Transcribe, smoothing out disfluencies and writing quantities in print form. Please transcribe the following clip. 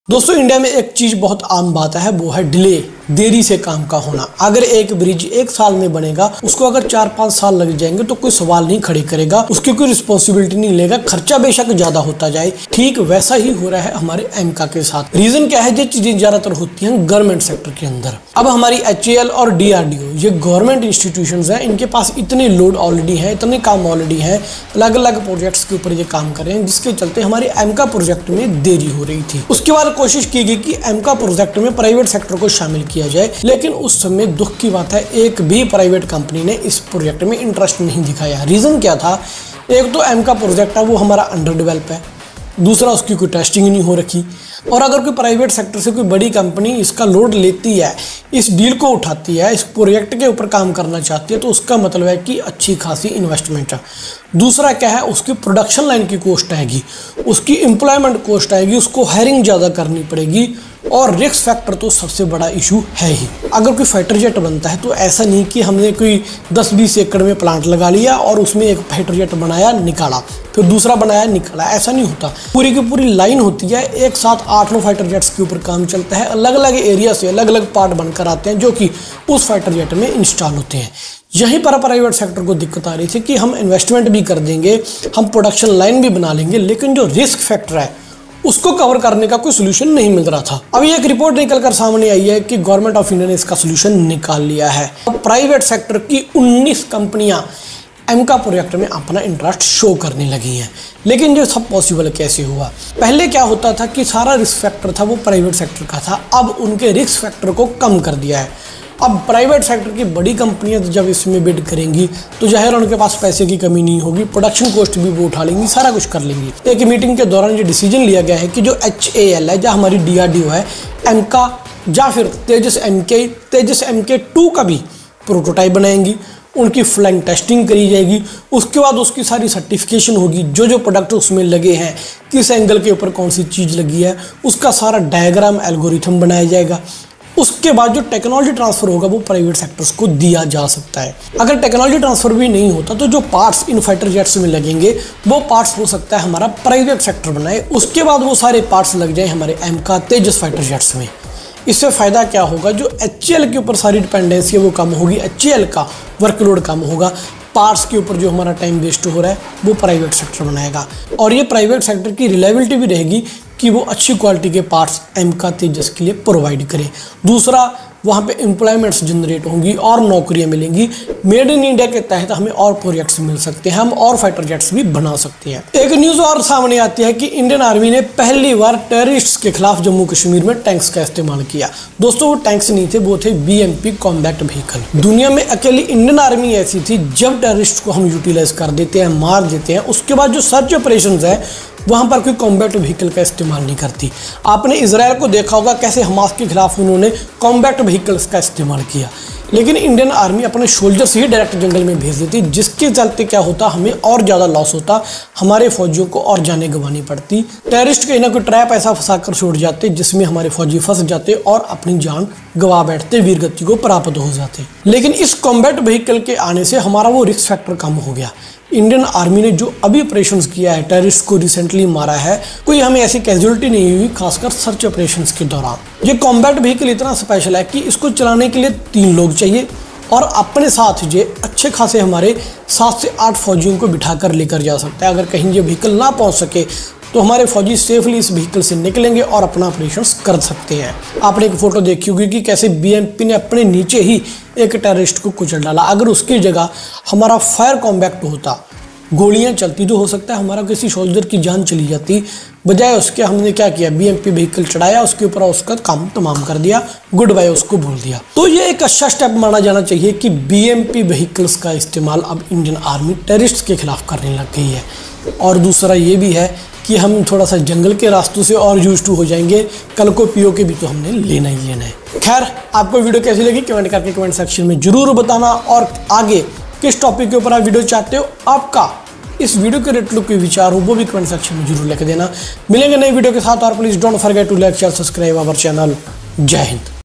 दोस्तों इंडिया में एक चीज बहुत आम बात है, वो है डिले, देरी से काम का होना। अगर एक ब्रिज 1 साल में बनेगा, उसको अगर 4-5 साल लग जाएंगे तो कोई सवाल नहीं खड़े करेगा, उसकी कोई रिस्पॉन्सिबिलिटी नहीं लेगा, खर्चा बेशक ज्यादा होता जाए। ठीक वैसा ही हो रहा है हमारे एमका के साथ। रीजन क्या है? ये चीजें ज्यादातर होती हैं गवर्नमेंट सेक्टर के अंदर। अब हमारी HAL और DRDO ये गवर्नमेंट इंस्टीट्यूशंस हैं, इनके पास इतने लोड ऑलरेडी है, इतने काम ऑलरेडी है, अलग अलग प्रोजेक्ट्स के ऊपर ये काम कर रहे हैं, जिसके चलते हमारे एमका प्रोजेक्ट में देरी हो रही थी। उसके बाद कोशिश की गई कि एमका प्रोजेक्ट में प्राइवेट सेक्टर को शामिल किया जाए, लेकिन उस समय दुख की बात है एक भी प्राइवेट कंपनी ने इस प्रोजेक्ट में इंटरेस्ट नहीं दिखाया। रीजन क्या था? एक तो एमका प्रोजेक्ट है वो हमारा अंडर डेवलप है, दूसरा उसकी कोई टेस्टिंग नहीं हो रखी, और अगर कोई प्राइवेट सेक्टर से कोई बड़ी कंपनी इसका लोड लेती है, इस डील को उठाती है, इस प्रोजेक्ट के ऊपर काम करना चाहती है, तो उसका मतलब है कि अच्छी खासी इन्वेस्टमेंट है। दूसरा क्या है? उसकी प्रोडक्शन लाइन की कॉस्ट आएगी, उसकी एम्प्लॉयमेंट कॉस्ट आएगी, उसको हायरिंग ज़्यादा करनी पड़ेगी, और रिस्क फैक्टर तो सबसे बड़ा इशू है ही। अगर कोई फाइटर जेट बनता है तो ऐसा नहीं कि हमने कोई 10-20 एकड़ में प्लांट लगा लिया और उसमें एक फाइटर जेट बनाया निकाला, फिर दूसरा बनाया निकाला, ऐसा नहीं होता। पूरी की पूरी लाइन होती है, एक साथ 8-9 फाइटर जेट्स के ऊपर काम चलता है, अलग अलग एरिया से अलग अलग पार्ट बनकर आते हैं जो कि उस फाइटर जेट में इंस्टॉल होते हैं। यहीं पर प्राइवेट सेक्टर को दिक्कत आ रही थी कि हम इन्वेस्टमेंट भी कर देंगे, हम प्रोडक्शन लाइन भी बना लेंगे, लेकिन जो रिस्क फैक्टर है उसको कवर करने का कोई सोल्यूशन नहीं मिल रहा था। अभी एक रिपोर्ट निकलकर सामने आई है कि गवर्नमेंट ऑफ इंडिया ने इसका सोल्यूशन निकाल लिया है। अब प्राइवेट सेक्टर की 19 कंपनियां एमका प्रोजेक्ट में अपना इंटरेस्ट शो करने लगी हैं। लेकिन ये सब पॉसिबल कैसे हुआ? पहले क्या होता था कि सारा रिस्क फैक्टर था वो प्राइवेट सेक्टर का था, अब उनके रिस्क फैक्टर को कम कर दिया है। अब प्राइवेट सेक्टर की बड़ी कंपनियां जब इसमें बिड करेंगी तो जाहिर उनके पास पैसे की कमी नहीं होगी, प्रोडक्शन कॉस्ट भी वो उठा लेंगी, सारा कुछ कर लेंगी। एक मीटिंग के दौरान ये डिसीजन लिया गया है कि जो HAL है, या हमारी DRDO है, एमका या फिर तेजस MK2 का भी प्रोटोटाइप बनाएंगी, उनकी फ्लाइंग टेस्टिंग करी जाएगी, उसके बाद उसकी सारी सर्टिफिकेशन होगी, जो जो प्रोडक्ट उसमें लगे हैं, किस एंगल के ऊपर कौन सी चीज़ लगी है, उसका सारा डायग्राम एल्गोरिथम बनाया जाएगा। उसके बाद जो टेक्नोलॉजी ट्रांसफर होगा वो प्राइवेट सेक्टर्स को दिया जा सकता है। अगर टेक्नोलॉजी ट्रांसफर भी नहीं होता तो जो पार्ट्स इन फाइटर जेट्स में लगेंगे वो पार्ट्स हो सकता है हमारा प्राइवेट सेक्टर बनाए, उसके बाद वो सारे पार्ट्स लग जाए हमारे एमका तेजस फाइटर जेट्स में। इससे फ़ायदा क्या होगा? जो HAL के ऊपर सारी डिपेंडेंसी है वो कम होगी, HAL का वर्कलोड कम होगा, पार्ट्स के ऊपर जो हमारा टाइम वेस्ट हो रहा है वो प्राइवेट सेक्टर बनाएगा, और ये प्राइवेट सेक्टर की रिलायबिलिटी भी रहेगी कि वो अच्छी क्वालिटी के पार्ट्स एमका तेजस के लिए प्रोवाइड करे। दूसरा, वहाँ पे एम्प्लॉयमेंट्स जनरेट होंगी और नौकरियाँ मिलेंगी। मेड इन इंडिया के तहत हमें और प्रोजेक्ट्स मिल सकते हैं, हम और फाइटर जेट्स भी बना सकते हैं। एक न्यूज़ और सामने आती है कि इंडियन आर्मी ने पहली बार टेररिस्ट्स के खिलाफ जम्मू कश्मीर में टैंक्स का इस्तेमाल किया। दोस्तों वो टैंक्स नहीं थे, वो थे BMP कॉम्बैट व्हीकल। दुनिया में अकेली इंडियन आर्मी ऐसी थी, जब टेररिस्ट को हम यूटिलाइज कर देते हैं, मार देते हैं, उसके बाद जो सर्च ऑपरेशन है वहाँ पर कोई कॉम्बैट व्हीकल का इस्तेमाल नहीं करती। आपने इजराइल को देखा होगा कैसे हमास के खिलाफ उन्होंने कॉम्बैट व्हीकल्स का इस्तेमाल किया, लेकिन इंडियन आर्मी अपने सोल्जर्स ही डायरेक्ट जंगल में भेज देती, जिसके चलते क्या होता? हमें और ज़्यादा लॉस होता, हमारे फौजियों को और जाने गंवानी पड़ती। टेररिस्ट कहीं ना कोई ट्रैप ऐसा फंसा कर छोड़ जाते जिसमें हमारे फौजी फंस जाते और अपनी जान गंवा बैठते, वीरगति को प्राप्त हो जाते। लेकिन इस कॉम्बैट व्हीकल के आने से हमारा वो रिस्क फैक्टर कम हो गया। इंडियन आर्मी ने जो अभी ऑपरेशंस किया है, टेररिस्ट को रिसेंटली मारा है, कोई हमें ऐसी कैजुअलिटी नहीं हुई, खासकर सर्च ऑपरेशंस के दौरान। ये कॉम्बैट व्हीकल इतना स्पेशल है कि इसको चलाने के लिए 3 लोग चाहिए, और अपने साथ ये अच्छे खासे हमारे 7 से 8 फौजियों को बिठाकर लेकर जा सकता है। अगर कहीं ये व्हीकल ना पहुंच सके तो हमारे फौजी सेफली इस व्हीकल से निकलेंगे और अपना ऑपरेशंस कर सकते हैं। आपने एक फोटो देखी होगी कि कैसे BMP ने अपने नीचे ही एक टेररिस्ट को कुचल डाला। अगर उसकी जगह हमारा फायर कॉम्बैट होता, गोलियां चलती, तो हो सकता है हमारा किसी सोल्जर की जान चली जाती। बजाय उसके हमने क्या किया? BMP व्हीकल चढ़ाया, उसके ऊपर उसका काम तमाम कर दिया, गुड बाय उसको बोल दिया। तो ये एक अच्छा स्टेप माना जाना चाहिए कि BMP व्हीकल्स का इस्तेमाल अब इंडियन आर्मी टेररिस्ट के खिलाफ करने लग गई है। और दूसरा ये भी है कि हम थोड़ा सा जंगल के रास्तों से और यूज्ड टू हो जाएंगे, कल को POK भी तो हमने लेना ही लेना है। खैर, आपको वीडियो कैसी लगी कमेंट करके कमेंट सेक्शन में जरूर बताना, और आगे किस टॉपिक के ऊपर आप वीडियो चाहते हो, आपका इस वीडियो के रिलेटेड कोई विचार हो वो भी कमेंट सेक्शन में जरूर लिख देना। मिलेंगे नई वीडियो के साथ, और please don't forget to like share subscribe our channel. जय हिंद।